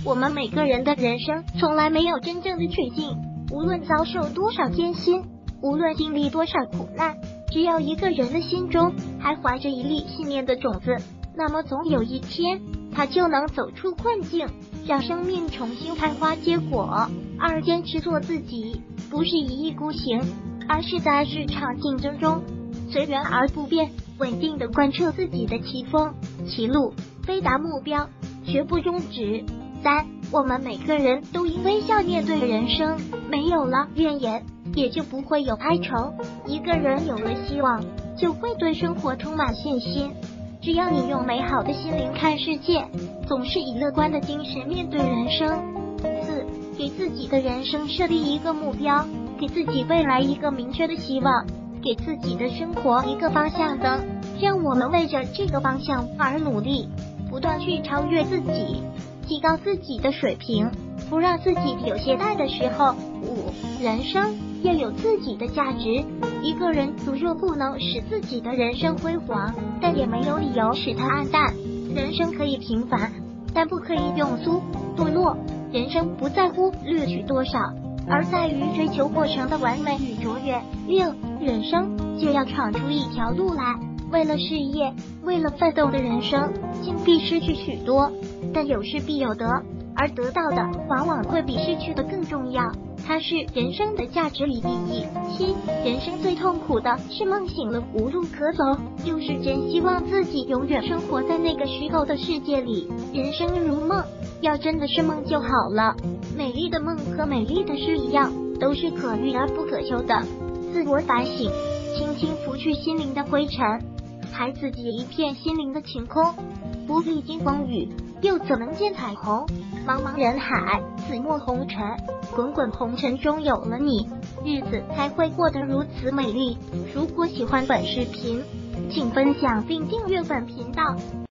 我们每个人的人生从来没有真正的确定，无论遭受多少艰辛，无论经历多少苦难，只要一个人的心中还怀着一粒信念的种子，那么总有一天他就能走出困境，让生命重新开花结果。二，坚持做自己，不是一意孤行，而是在日常竞争中随缘而不变，稳定地贯彻自己的棋风棋路，飞达目标，绝不终止。三，我们每个人都应微笑面对人生，没有了怨言，也就不会有哀愁。一个人有了希望，就会对生活充满信心。只要你用美好的心灵看世界，总是以乐观的精神面对人生。四，给自己的人生设立一个目标，给自己未来一个明确的希望，给自己的生活一个方向灯，让我们为着这个方向而努力，不断去超越自己，提高自己的水平，不让自己有懈怠的时候。五，人生要有自己的价值。一个人如若不能使自己的人生辉煌，但也没有理由使它暗淡。人生可以平凡，但不可以庸俗堕落。人生不在乎掠取多少，而在于追求过程的完美与卓越。六，人生就要闯出一条路来，为了事业，为了奋斗的人生，竟必失去许多，但有失必有得，而得到的往往会比失去的更重要，它是人生的价值与意义。七，人生最痛苦的是梦醒了无路可走，又是真希望自己永远生活在那个虚构的世界里。人生如梦，要真的是梦就好了。美丽的梦和美丽的事一样，都是可遇而不可求的。自我反省，轻轻拂去心灵的灰尘，还自己一片心灵的晴空。不历经风雨，又怎能见彩虹？茫茫人海，紫陌红尘，滚滚红尘中有了你，日子才会过得如此美丽。如果喜欢本视频，请分享并订阅本频道。